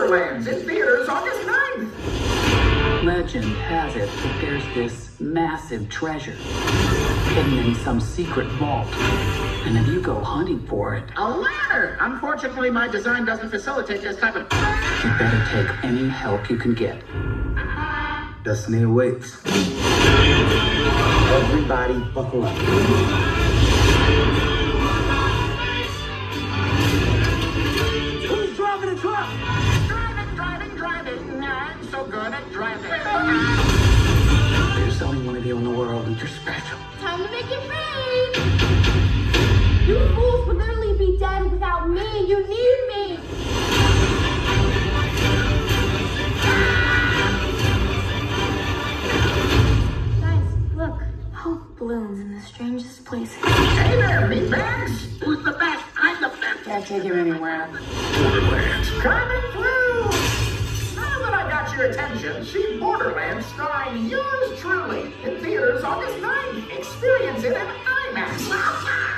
Borderlands in theaters August 9th. Legend has it that there's this massive treasure hidden in some secret vault. And if you go hunting for it, A ladder! Unfortunately, my design doesn't facilitate this type of... you better take any help you can get. Destiny awaits. Everybody buckle up. Who's driving a truck? Driving. I'm so good at driving. There's only one of you in the world, and you're special. Time to make it rain! You fools would literally be dead without me. You need me! Guys, look. Hope blooms in the strangest places. Hey there, meatbags! Who's the best? I'm the best. Can't take you anywhere. Borderlands coming through! Now that I got your attention, see Borderlands starring yours truly in theaters August 9th. Experience it in IMAX.